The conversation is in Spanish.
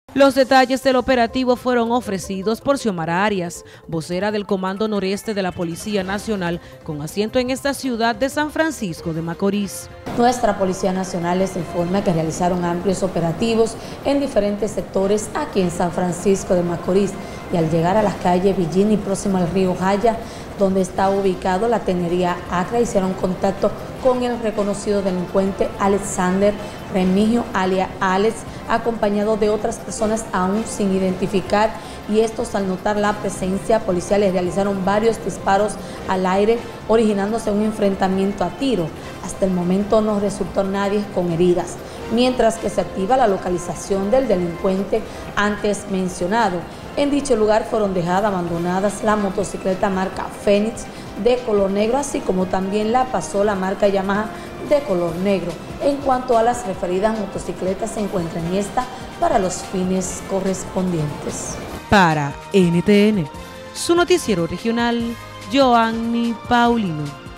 Los detalles del operativo fueron ofrecidos por Xiomara Arias, vocera del Comando Noreste de la Policía Nacional, con asiento en esta ciudad de San Francisco de Macorís. Nuestra Policía Nacional les informa que realizaron amplios operativos en diferentes sectores aquí en San Francisco de Macorís, y al llegar a las calles Villini, próximo al río Jaya, donde está ubicado la tenería Acra, hicieron contacto con el reconocido delincuente Alexander Remigio, alias Alex, acompañado de otras personas aún sin identificar, y estos, al notar la presencia policial, les realizaron varios disparos al aire, originándose un enfrentamiento a tiro. Hasta el momento no resultó nadie con heridas, mientras que se activa la localización del delincuente antes mencionado. En dicho lugar fueron dejadas abandonadas la motocicleta marca Fénix de color negro, así como también la pasola marca Yamaha de color negro. En cuanto a las referidas motocicletas, se encuentran listas para los fines correspondientes. Para NTN, su noticiero regional, Joanny Paulino.